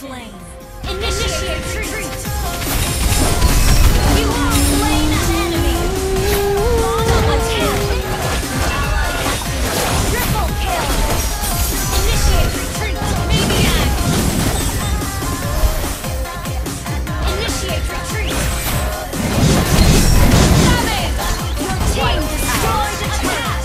slain. Initiate retreat. You have slain an enemy. Double kill. Triple kill. Initiate retreat. Maniac. Initiate retreat. Damage. Your team destroyed a turret.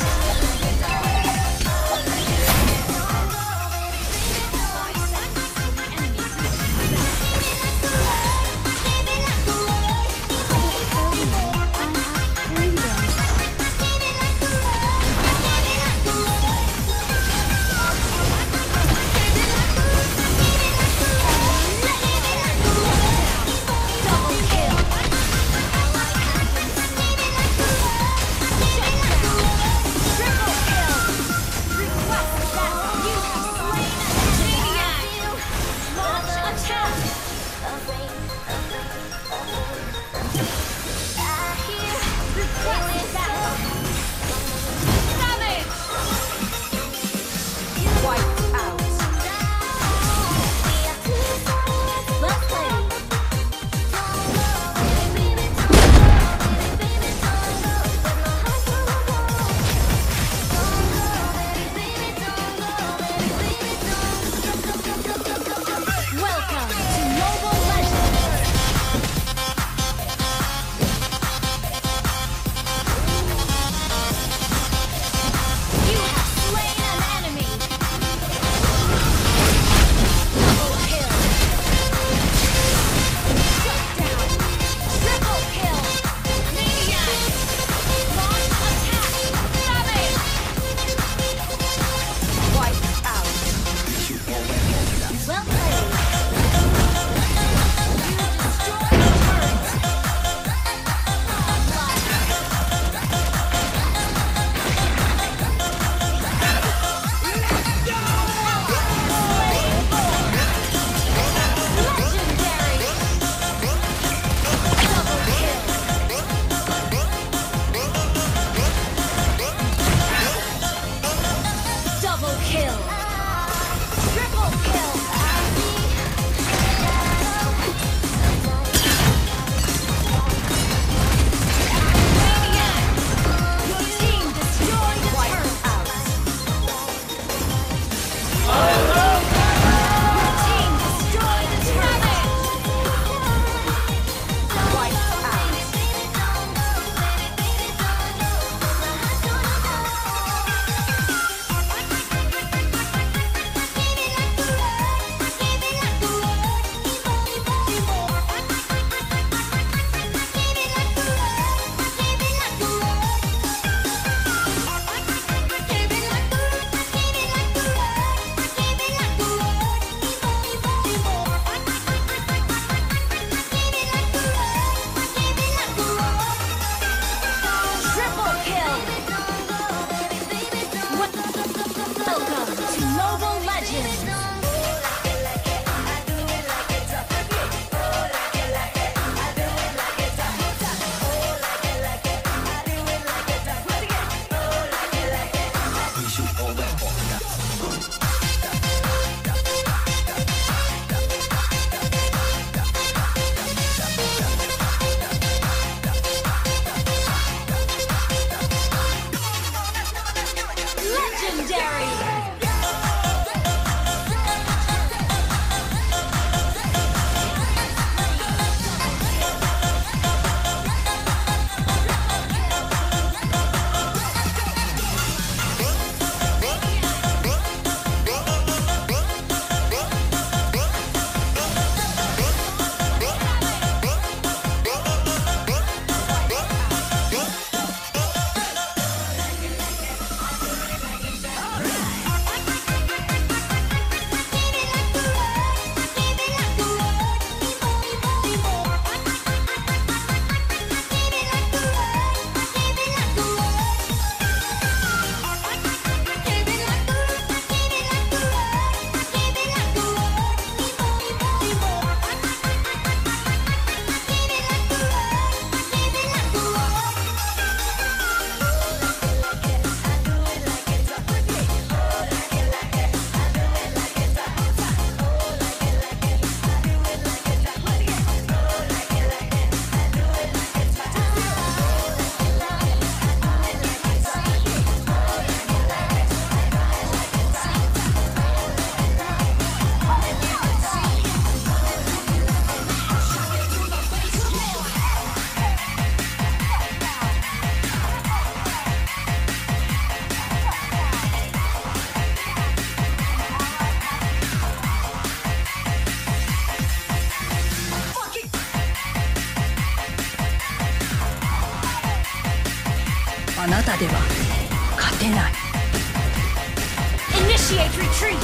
あなたでは勝てない。 Initiate retreat!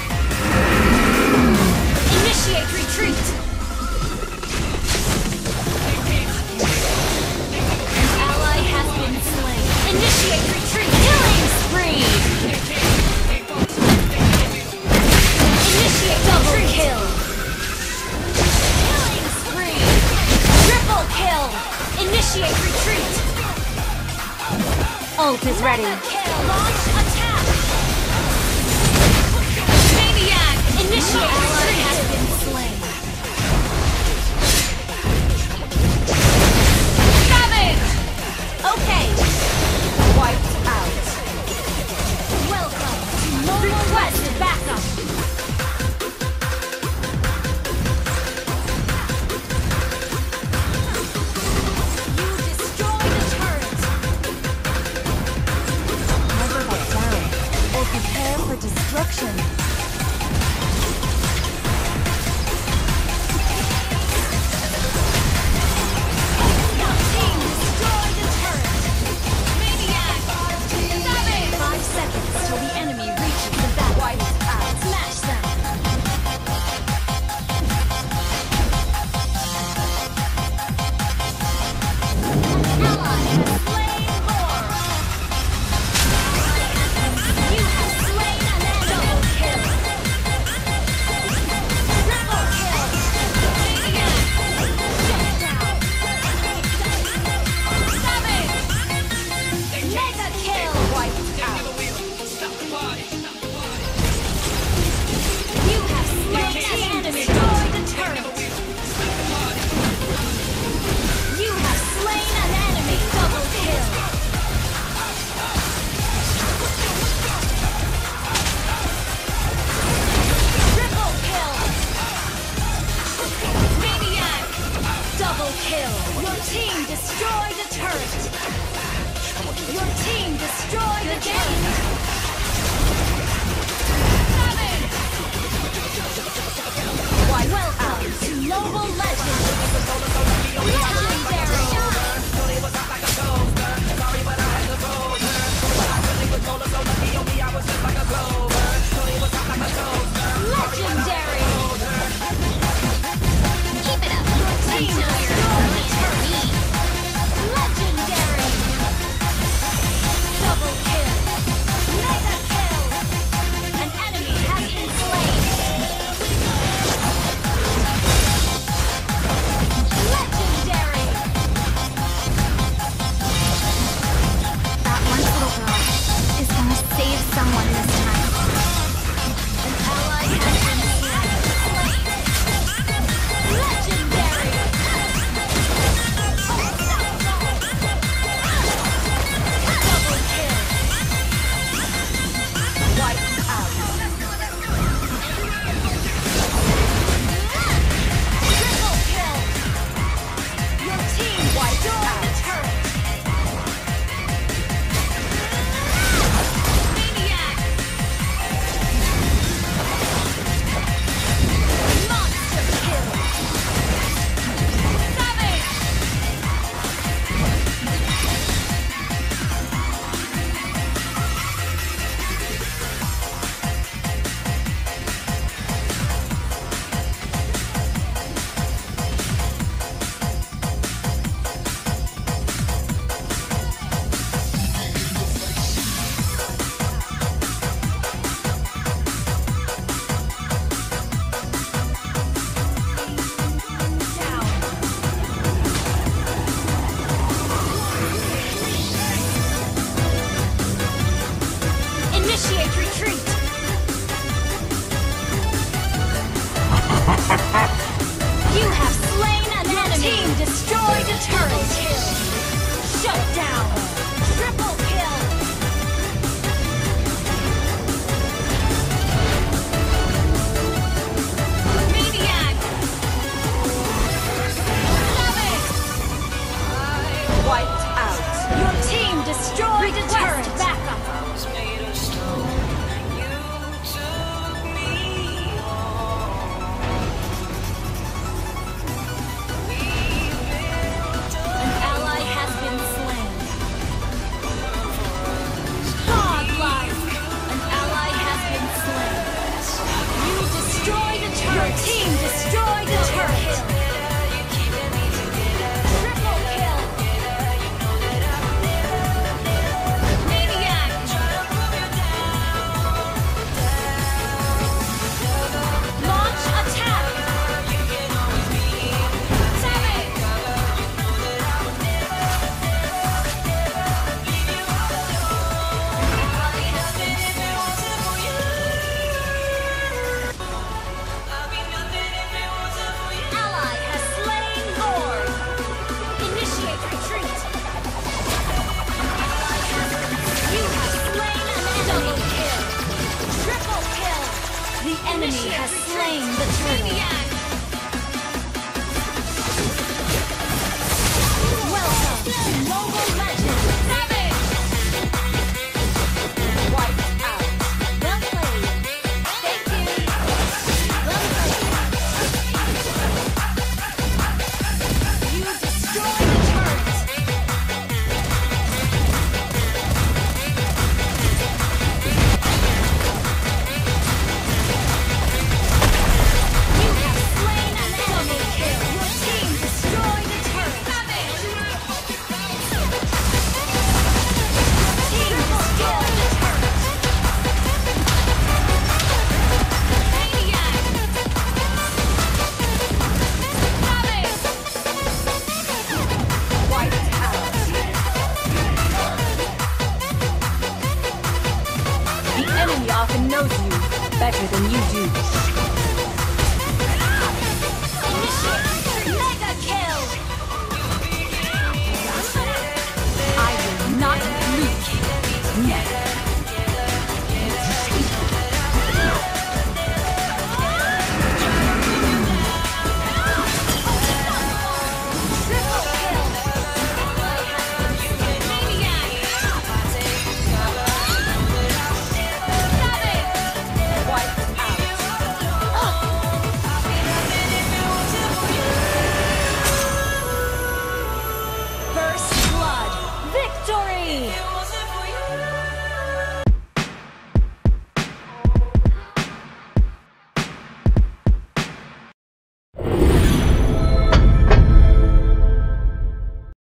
Initiate retreat! An ally has been slain. Initiate retreat! Killing spree! Initiate double kill! Killing spree! Triple kill! Initiate retreat! Ult is ready. Kill! Launch attack! Maniac! Initiate retreat! Has been slain. Savage! Okay. Wiped out. Welcome to Mobile Request backup. You destroy the turret. Never back down or prepare for destruction. Till the enemy reaches the back. Wipe out. Smash them. An ally has slain more. You have slain an double kill. Triple kill. Maniac. Shut down. Savage. Mega kill. Wiped out. You have slain an enemy. Destroy the turret. You have slain an enemy. Double kill. Triple kill. Maniac. Double kill. Your team destroyed the turret. Your team destroyed the turret. Welcome to Mobile Legends! Legendary! Legendary! Keep it up! Your team destroyed the turret! Legendary! Double kill! Mega kill! An enemy has been slain! Legendary! That one little girl is gonna save someone this time. An ally has been slain. Legendary! Double kill! Wiped out. Triple kill! Your team wiped out the turret! Maniac! Monster kill! Savage! Down! Initiate retreat! You have slain an enemy! Your team destroyed a turret! Kill! Shut down! Triple kill! Maniac! Savage! Wiped out! Your team destroyed a turret! Backup! An ally has been slain. better than you do. Mega kill! I will not lose. Never. First blood. Victory!